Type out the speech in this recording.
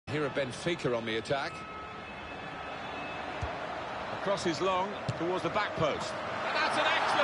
Here are Benfica on the attack. Across is long towards the back post. And that's an excellent